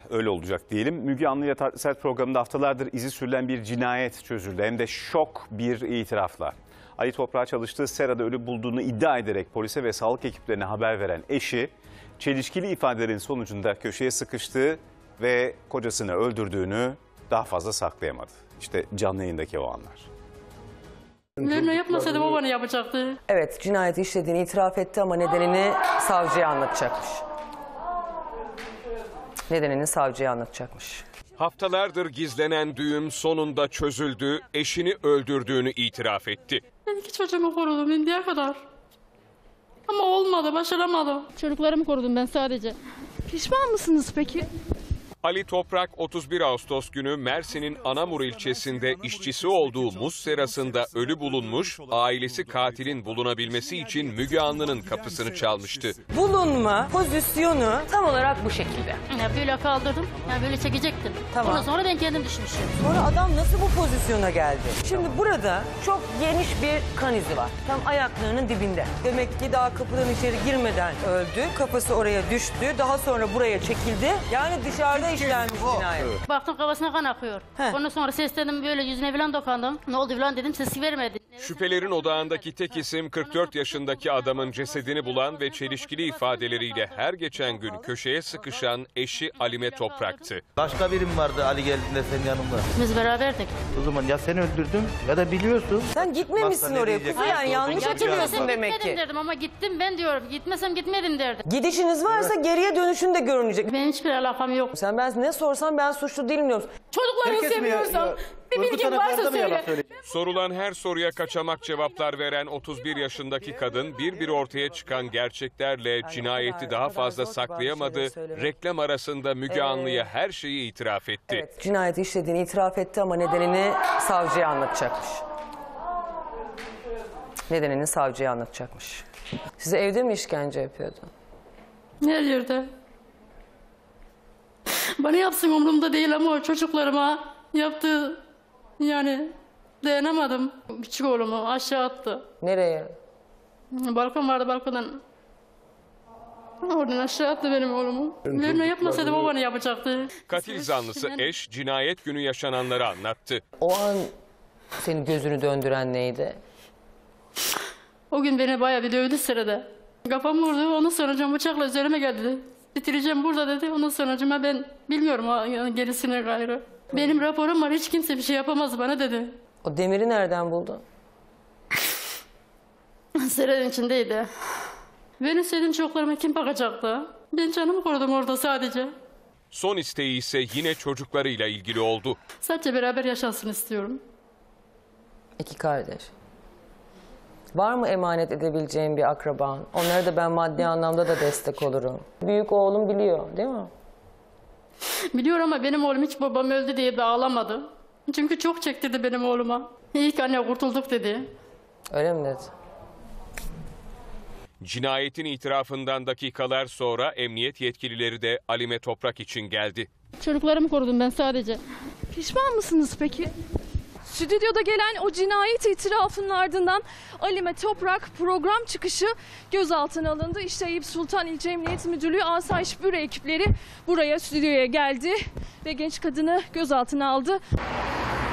öyle olacak diyelim. Müge Anlı ile Tatlı Sert programında haftalardır izi sürülen bir cinayet çözüldü. Hem de şok bir itirafla. Ali Toprak'ı çalıştığı serada ölü bulduğunu iddia ederek polise ve sağlık ekiplerine haber veren eşi, çelişkili ifadelerin sonucunda köşeye sıkıştığı ve kocasını öldürdüğünü daha fazla saklayamadı. İşte canlı yayındaki o anlar. Verme yapmasaydı o bana yapacaktı. Evet, cinayeti işlediğini itiraf etti ama nedenini savcıya anlatacakmış. Nedenini savcıya anlatacakmış. Haftalardır gizlenen düğüm sonunda çözüldü, eşini öldürdüğünü itiraf etti. Ben 2 çocuğumu korudum şimdiye kadar. Ama olmadı, başaramadım. Çocuklarımı korudum ben sadece. Pişman mısınız peki? Ali Toprak 31 Ağustos günü Mersin'in Anamur ilçesinde işçisi olduğu muz serasında ölü bulunmuş, ailesi katilin bulunabilmesi için Müge Anlı'nın kapısını çalmıştı. Bulunma pozisyonu tam olarak bu şekilde. Ya böyle kaldırdım, ya böyle çekecektim. Tamam. Ondan sonra ben kendim düşmüşüm. Sonra adam nasıl bu pozisyona geldi? Şimdi burada çok geniş bir kan izi var. Tam ayaklarının dibinde. Demek ki daha kapıdan içeri girmeden öldü. Kafası oraya düştü. Daha sonra buraya çekildi. Yani dışarıda işlenmiş cinayet. Baktım kafasına kan akıyor. Ondan sonra seslendim, böyle yüzüne falan dokandım. Ne oldu falan dedim, sesi vermedi. Şüphelerin odağındaki tek isim 44 yaşındaki adamın cesedini bulan ve çelişkili ifadeleriyle her geçen gün köşeye sıkışan eşi Alime Toprak'tı. Başka birim vardı Ali geldiğinde senin yanında. Biz beraberdik. O zaman ya sen öldürdün ya da biliyorsun. Sen gitmemişsin Bak, oraya. ne Kuzu yani yanlış hatırlıyorsun demek Gitmedim ki. derdim ama gittim ben diyorum. Gitmesem gitmedim derdim. Gidişiniz varsa geriye dönüşün de görünecek. Benim hiçbir alakam yok. Sen ben ne sorsam ben suçlu değilim diyorsun. Çocuklarımı seviyorsam bir bilgin varsa söyle. Sorulan her soruya kaçamak cevaplar veren 31 yaşındaki kadın bir ortaya çıkan gerçeklerle cinayeti daha fazla saklayamadı. Reklam arasında Müge Anlı'ya her şeyi itiraf etti. Evet, cinayeti işlediğini itiraf etti ama nedenini savcıya anlatacakmış. Nedenini savcıya anlatacakmış. Size evde mi işkence yapıyordu? Her yerde. Bana yapsın umurumda değil ama o çocuklarıma yaptığı, yani dayanamadım. Küçük oğlumu aşağı attı. Nereye? Balkon vardı, balkondan. Oradan aşağı attı benim oğlumu. Verme yapmasaydı o bana yapacaktı. Katil zanlısı eş cinayet günü yaşananları anlattı. O an senin gözünü döndüren neydi? O gün beni bayağı bir dövdü sırada. Kafam vurdu, ondan sonra bıçakla üzerime geldi dedi. Bitireceğim burada dedi. Ondan sonra ben bilmiyorum gerisine gayrı. Benim raporum var, hiç kimse bir şey yapamaz bana dedi. O demiri nereden buldun? Seranın içindeydi. Benim sevdiğim çocuklarıma kim bakacaktı? Ben canımı korudum orada sadece. Son isteği ise yine çocuklarıyla ilgili oldu. Sadece beraber yaşasın istiyorum. 2 kardeş. Var mı emanet edebileceğin bir akraban? Onlara da ben maddi anlamda da destek olurum. Büyük oğlum biliyor değil mi? Biliyor ama benim oğlum hiç babam öldü diye de ağlamadı. Çünkü çok çektirdi benim oğluma. İlk anne kurtulduk dedi. Öyle mi dedi? Cinayetin itirafından dakikalar sonra emniyet yetkilileri de Alime Toprak için geldi. Çocuklarımı korudum ben sadece. Pişman mısınız peki? Stüdyoda gelen o cinayet itirafının ardından Alime Toprak program çıkışı gözaltına alındı. İşte Eyüp Sultan İlçe Emniyet Müdürlüğü Asayiş Büro ekipleri buraya, stüdyoya geldi ve genç kadını gözaltına aldı.